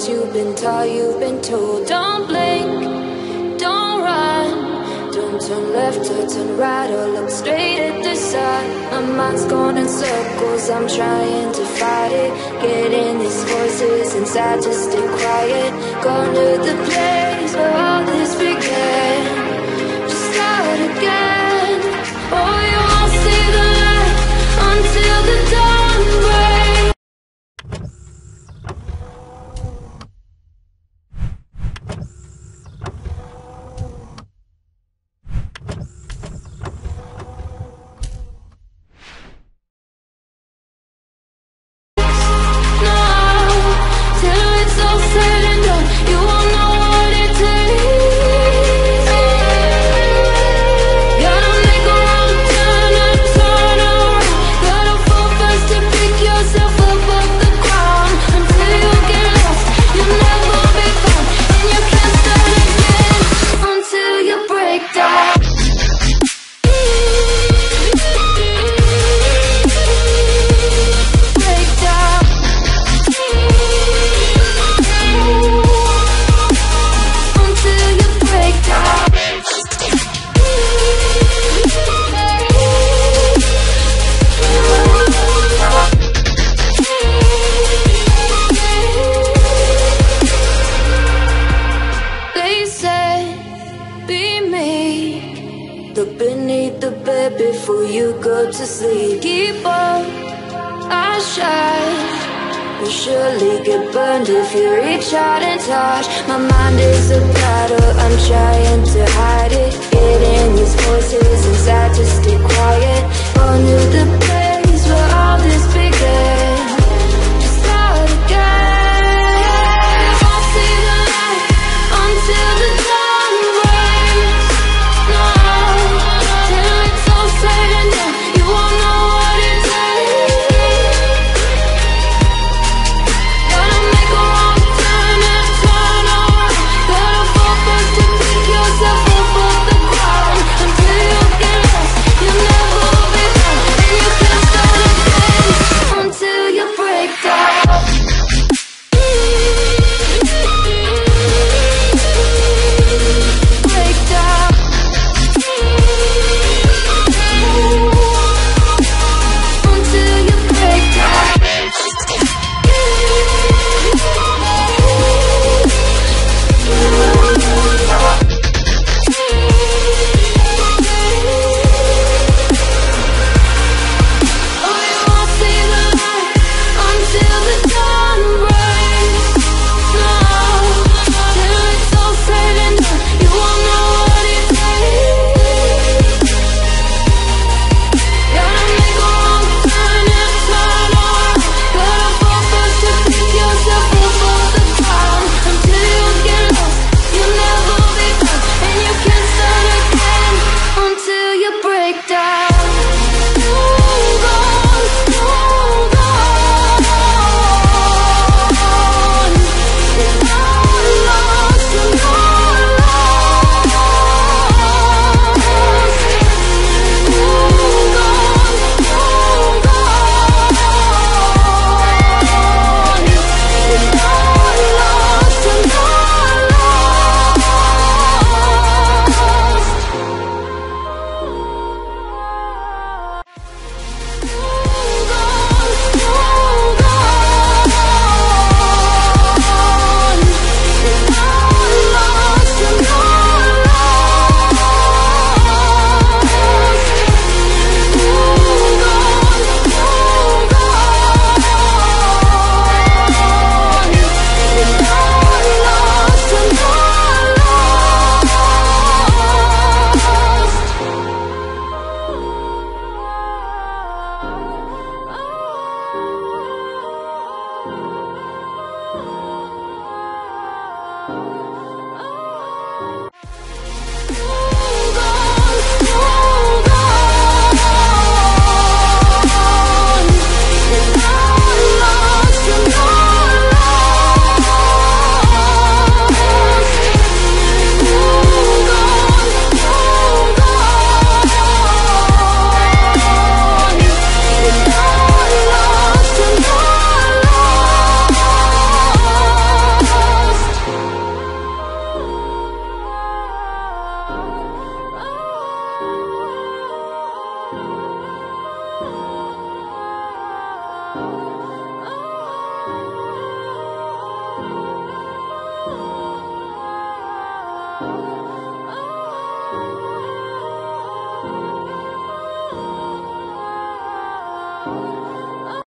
ways you've been taught, you've been told. Don't blink, don't run, don't turn left or turn right or look straight at the sun. My mind's going in circles, I'm trying to fight it. Getting these voices inside to stay quiet. Going to the place where all this began. Just start again. Oh, you won't see the light until the dawn breaks. Look beneath the bed before you go to sleep. Keep on, I shine. You'll surely get burned if you reach out and touch. My mind is a battle, I'm trying to hide it. Getting these voices inside to stay quiet.